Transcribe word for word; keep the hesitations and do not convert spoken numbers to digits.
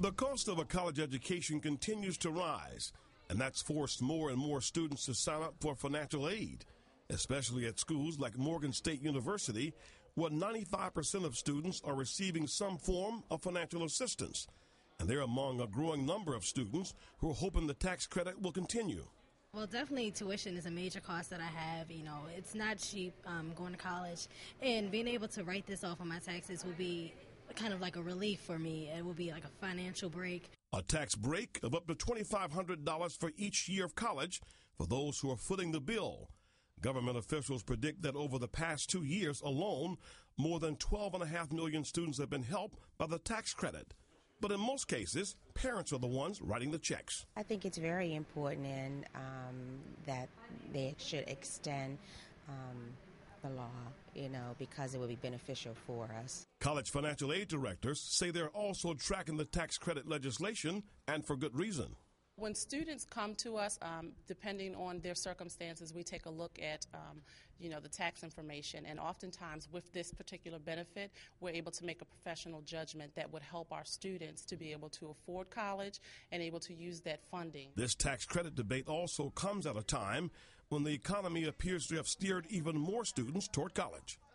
The cost of a college education continues to rise, and that's forced more and more students to sign up for financial aid, especially at schools like Morgan State University, where ninety-five percent of students are receiving some form of financial assistance. And they're among a growing number of students who are hoping the tax credit will continue. Well, definitely tuition is a major cost that I have. You know, it's not cheap um, going to college. And being able to write this off on my taxes will be kind of like a relief for me. It will be like a financial break. A tax break of up to twenty-five hundred dollars for each year of college for those who are footing the bill. Government officials predict that over the past two years alone, more than twelve point five million students have been helped by the tax credit. But in most cases, parents are the ones writing the checks. I think it's very important and um, that they should extend um, the law, you know, because it would be beneficial for us. College financial aid directors say they're also tracking the tax credit legislation, and for good reason. When students come to us, um, depending on their circumstances, we take a look at, um, you know, the tax information. And oftentimes with this particular benefit, we're able to make a professional judgment that would help our students to be able to afford college and able to use that funding. This tax credit debate also comes at a time when the economy appears to have steered even more students toward college.